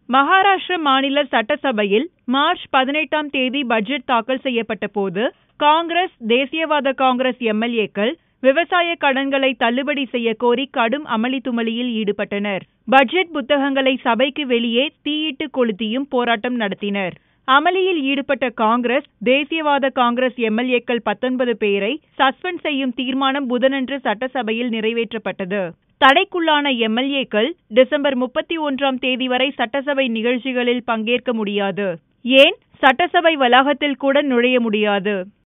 மகாராஷ்டிர மாநில சட்டசபையில் மார்ச் 18ஆம் தேதி பட்ஜெட் தாக்கல் செய்யப்பட்ட போது காங்கிரஸ், தேசியவாத காங்கிரஸ் எம்எல்ஏக்கள் விவசாய கடன்களை தள்ளுபடி செய்ய கோரி கடும் அமளி துமளியில் ஈடுபட்டனர். பட்ஜெட் புத்தகங்களை சபைக்கு வெளியே தீயிட்டு கொளுத்தியும் போராட்டம் நடத்தினர். அமளியில் ஈடுபட்ட காங்கிரஸ், தேசியவாத காங்கிரஸ் எம்எல்ஏக்கள் 19 பேரை சஸ்பெண்ட் செய்யும் தீர்மானம் புதனன்று சட்டசபையில் நிறைவேற்றப்பட்டது. தடைக்குள்ளான எம்எல்ஏக்கள் டிசம்பர் 31ஆம் தேதி வரை சட்டசபை நிகழ்ச்சிகளில் பங்கேற்க முடியாது. ஏன், சட்டசபை வளாகத்தில் கூட நுழைய முடியாது.